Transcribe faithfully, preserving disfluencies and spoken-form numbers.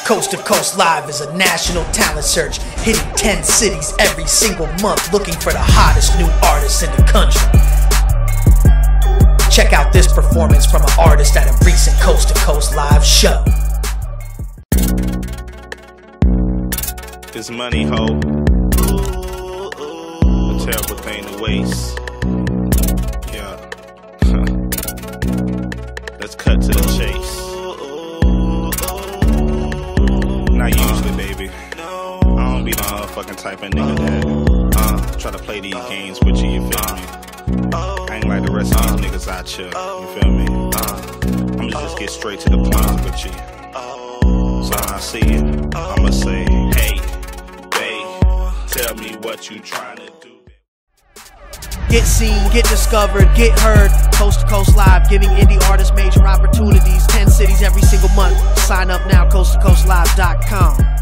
Coast to Coast Live is a national talent search, hitting ten cities every single month, looking for the hottest new artists in the country. Check out this performance from an artist at a recent Coast to Coast Live show. This money, ho, a terrible thing to waste. Yeah. Let's cut to the chase. Not usually, baby. I don't be the motherfucking type of nigga that uh, try to play these games with you, you feel me? I ain't like the rest of these niggas out here, you feel me? Uh, I'ma just get straight to the point with you. So when I see you, I'ma say, hey, babe, tell me what you trying to do. Get seen, get discovered, get heard. Coast to Coast Live, giving indie artists major opportunities. ten cities every single month. Sign up now, coast to coast live dot com.